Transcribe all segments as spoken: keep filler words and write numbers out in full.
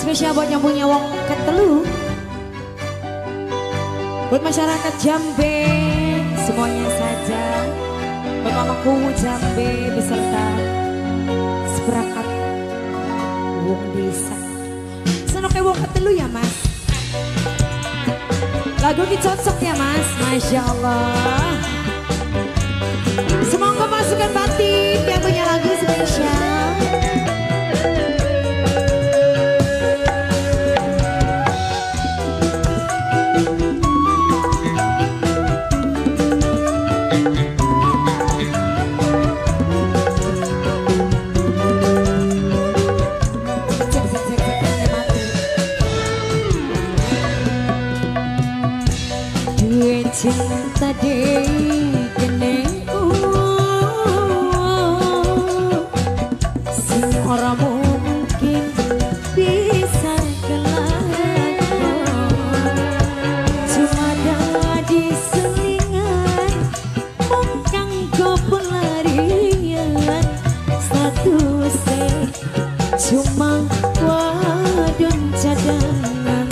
spesial buat nyambungnya wong ketelu. Buat masyarakat Jambe semuanya saja. Buat mamaku Jambe beserta seperangkat wong desa. Senok kayak wong ketelu ya mas. Lagu ini cocok ya mas, Masya Allah. Semoga pasukan batin yang punya lagu spesial. Cinta deh kenengku sing ora mungkin bisa kelakon, cuma dadi selingan mungkang go pelarian statusnya cuma wadon cadangan.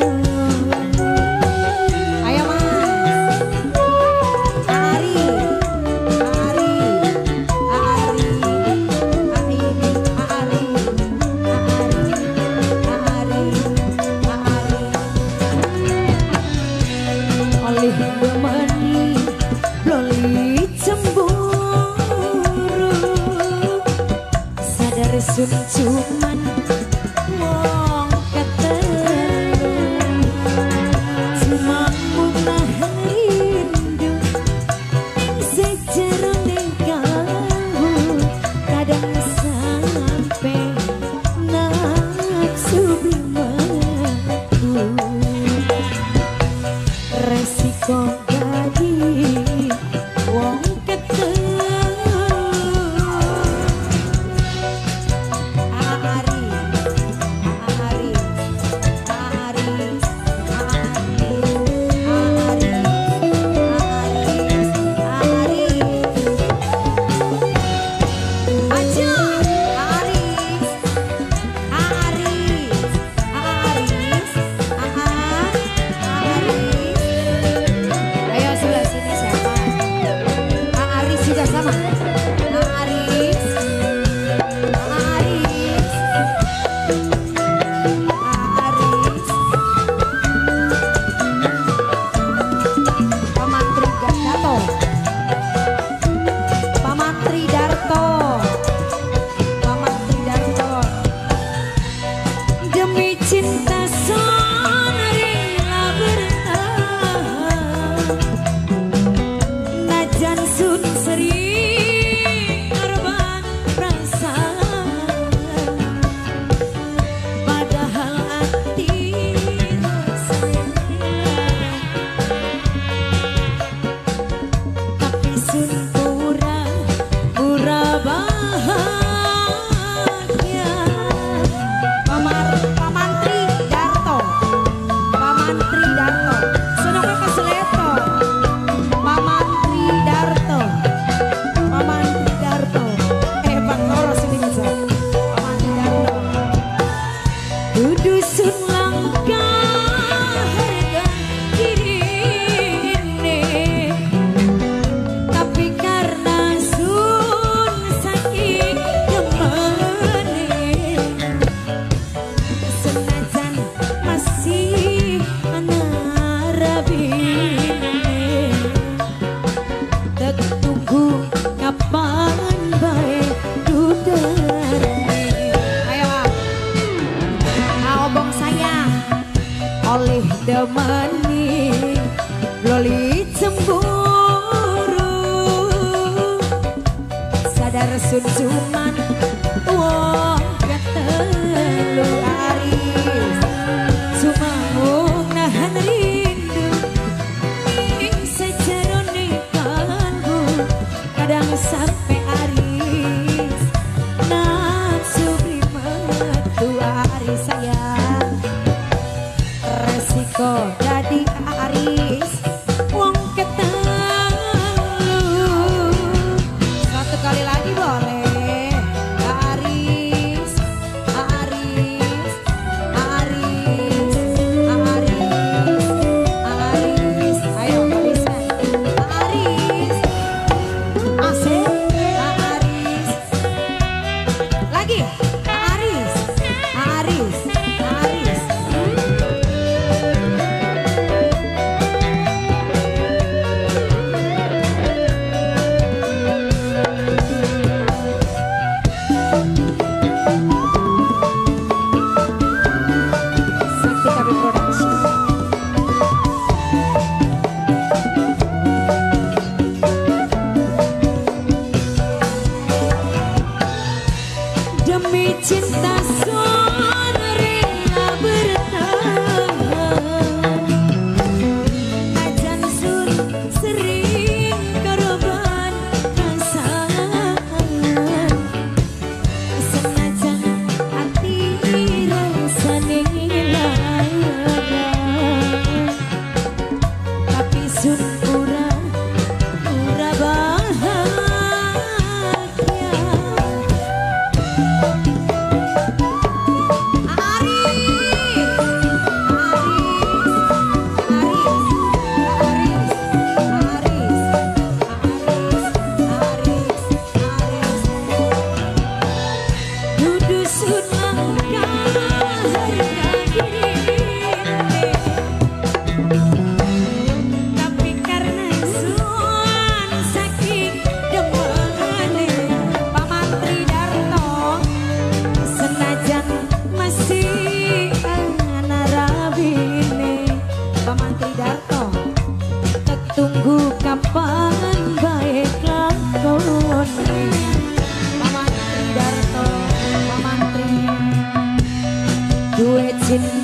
Sun cuman wong ketelu, cuma menahan rindu ning sejerone kalbu, kadang sampai nafsu bimetu. Resiko jadi wong oleh demani loli cemburu, sadar sun cuman wong ketelu aris, cuma mung nahan rindu ing sejerone kalbu, kadang sampai aris nafsu metu aris sayang. Resiko jadi aris wong ketelu, satu kali lagi boleh. Aris, aris, duet cinta